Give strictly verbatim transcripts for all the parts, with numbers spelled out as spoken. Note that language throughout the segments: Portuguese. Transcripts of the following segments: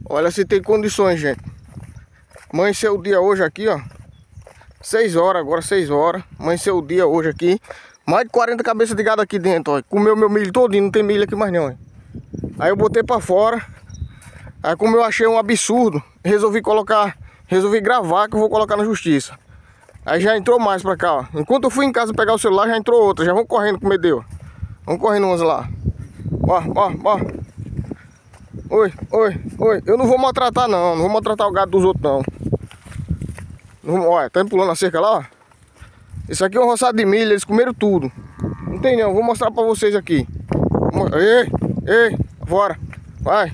Olha se tem condições, gente. Amanheceu o dia hoje aqui, ó. seis horas, agora seis horas. Amanheceu o dia hoje aqui. Mais de quarenta cabeças de gado aqui dentro, ó. Comeu meu milho todinho, não tem milho aqui mais não, ó. Aí eu botei pra fora. Aí como eu achei um absurdo, resolvi colocar, resolvi gravar que eu vou colocar na justiça. Aí já entrou mais pra cá, ó. Enquanto eu fui em casa pegar o celular, já entrou outra. Já vão correndo com medo, ó. Vão correndo umas lá. Ó, ó, ó. Oi, oi, oi. Eu não vou maltratar não, não vou maltratar o gado dos outros não. não olha, tá pulando a cerca lá, ó. Isso aqui é um roçado de milho, eles comeram tudo. Não tem não, vou mostrar pra vocês aqui. Ei, ei, bora. Vai.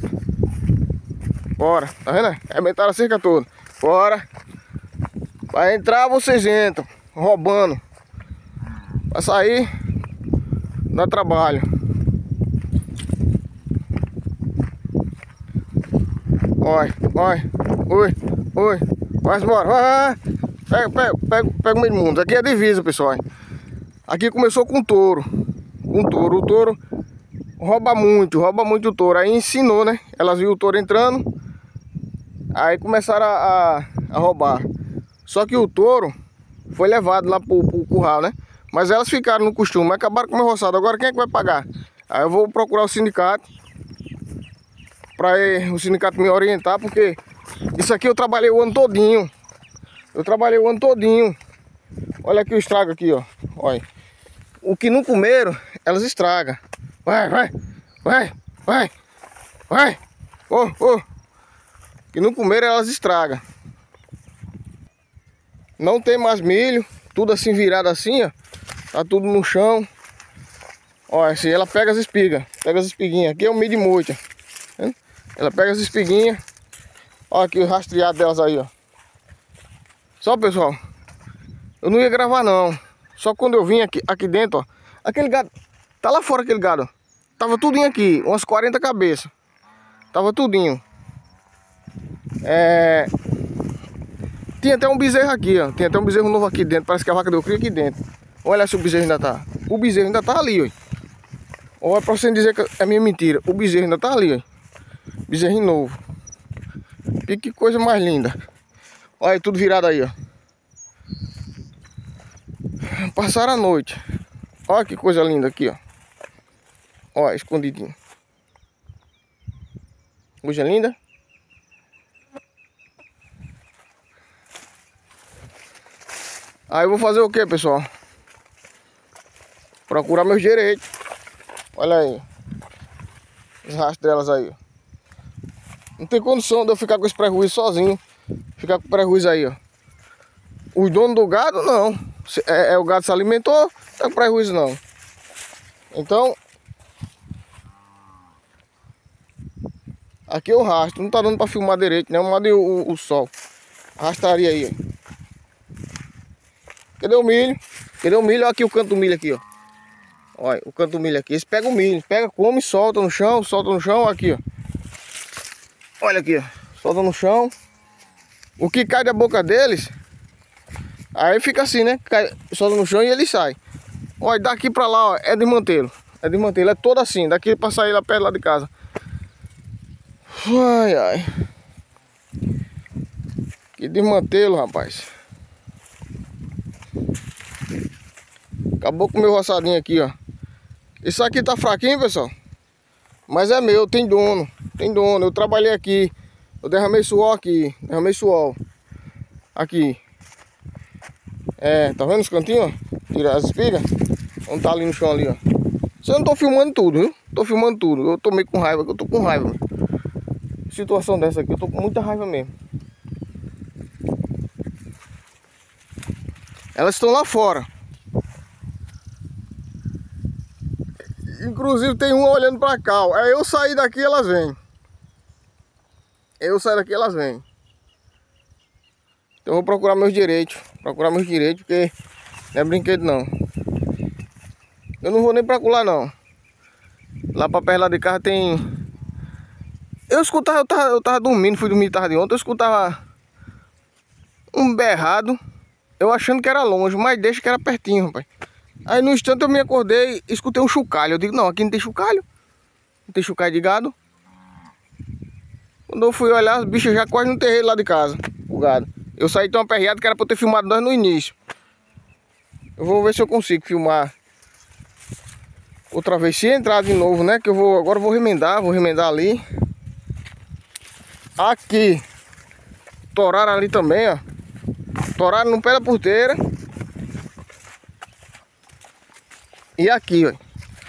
Bora, tá vendo? Arrebentaram a cerca toda. Bora. Vai entrar, vocês entram. Roubando. Pra sair, dá trabalho. Oi, oi, oi, oi. Vai embora, vai, vai. Pega, pega, pega, pega o meio mundo. Aqui é a divisa, pessoal. Aqui começou com o touro. Com o touro. O touro rouba muito, rouba muito o touro. Aí ensinou, né? Elas viram o touro entrando. Aí começaram a, a, a roubar. Só que o touro foi levado lá pro, pro curral, né? Mas elas ficaram no costume, acabaram com o meu roçado. Agora quem é que vai pagar? Aí eu vou procurar o sindicato. Pra o sindicato me orientar, porque isso aqui eu trabalhei o ano todinho. Eu trabalhei o ano todinho. Olha aqui o estrago aqui, ó. Olha. O que não comeram, elas estragam. Vai, vai, vai, vai, vai. Ô, oh, ô. Oh. O que não comeram, elas estragam. Não tem mais milho. Tudo assim virado assim, ó. Tá tudo no chão. Olha, assim, ela pega as espigas. Pega as espiguinhas. Aqui é o milho de moita. Ela pega as espiguinhas. Olha aqui o rastreado delas aí, ó. Só, pessoal, eu não ia gravar não. Só quando eu vim aqui, aqui dentro, ó. Aquele gado, tá lá fora aquele gado, ó. Tava tudinho aqui, umas quarenta cabeças. Tava tudinho. É... Tinha até um bezerro aqui, ó. Tinha até um bezerro novo aqui dentro. Parece que a vaca deu cria aqui dentro. Olha se o bezerro ainda tá. O bezerro ainda tá ali, ó. Olha pra você dizer que é minha mentira. O bezerro ainda tá ali, ó. Bezerrinho novo. E que coisa mais linda. Olha aí, tudo virado aí, ó. Passaram a noite. Olha que coisa linda aqui, ó. Olha, escondidinho. Coisa linda. Aí eu vou fazer o que, pessoal? Procurar meus direitos. Olha aí. Os rastros delas aí, ó. Não tem condição de eu ficar com esse prejuízo sozinho. Ficar com prejuízo aí, ó. Os donos do gado, não. É, é o gado se alimentou, não tem prejuízo não. Então, aqui eu rastro. Não tá dando pra filmar direito, né? Eu mandei o, o, o sol. Arrastaria aí, ó. Cadê o milho? Cadê o milho? Olha aqui o canto do milho aqui, ó. Olha, o canto do milho aqui. Eles pegam o milho. Pega, come, solta no chão, solta no chão, aqui, ó. Olha aqui, ó. Solta no chão. O que cai da boca deles, aí fica assim, né? Cai, solta no chão e ele sai. Olha, daqui pra lá, ó, é desmantelo. É desmantelo, é todo assim. Daqui pra sair lá perto lá de casa. Ai, ai. Que desmantelo, rapaz. Acabou com o meu roçadinho aqui, ó. Isso aqui tá fraquinho, pessoal. Mas é meu, tem dono. Tem dono, eu trabalhei aqui. Eu derramei suor aqui. Derramei suor. Aqui. É, tá vendo os cantinhos, ó? Tirar as espigas. Vamos tá ali no chão ali, ó. Eu não tô filmando tudo, viu? Tô filmando tudo. Eu tô meio com raiva, eu tô com raiva. Situação dessa aqui, eu tô com muita raiva mesmo. Elas estão lá fora. Inclusive tem uma olhando pra cá, ó. É eu sair daqui, elas vêm. Eu sair daqui, elas vêm. Então eu vou procurar meus direitos. Procurar meus direitos, porque não é brinquedo não. Eu não vou nem pra lá não. Lá pra perto lá de casa tem... Eu escutava, eu tava, eu tava dormindo, fui dormir tarde ontem. Eu escutava um berrado. Eu achando que era longe, mas deixa que era pertinho, rapaz. Aí no instante eu me acordei e escutei um chocalho. Eu digo, não, aqui não tem chocalho. Não tem chocalho de gado. Quando eu fui olhar, os bichos já quase no terreiro lá de casa, o gado. Eu saí tão aperreado que era pra eu ter filmado nós no início. Eu vou ver se eu consigo filmar outra vez, se entrar de novo, né? Que eu vou, agora eu vou remendar, vou remendar ali. Aqui, toraram ali também, ó. Toraram no pé da porteira. E aqui, ó.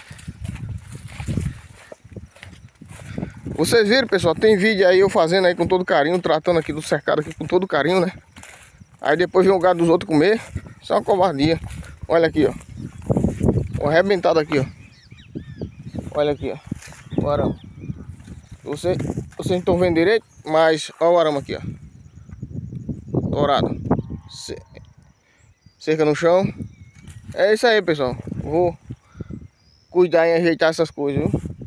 Vocês viram, pessoal, tem vídeo aí eu fazendo aí com todo carinho, tratando aqui do cercado aqui com todo carinho, né? Aí depois vem o gado dos outros comer. Isso é uma covardia. Olha aqui, ó. O arrebentado aqui, ó. Olha aqui, ó. O arame. Vocês, vocês não estão vendo direito, mas olha o arame aqui, ó. Dourado. Cerca no chão. É isso aí, pessoal. Vou cuidar em ajeitar essas coisas, viu?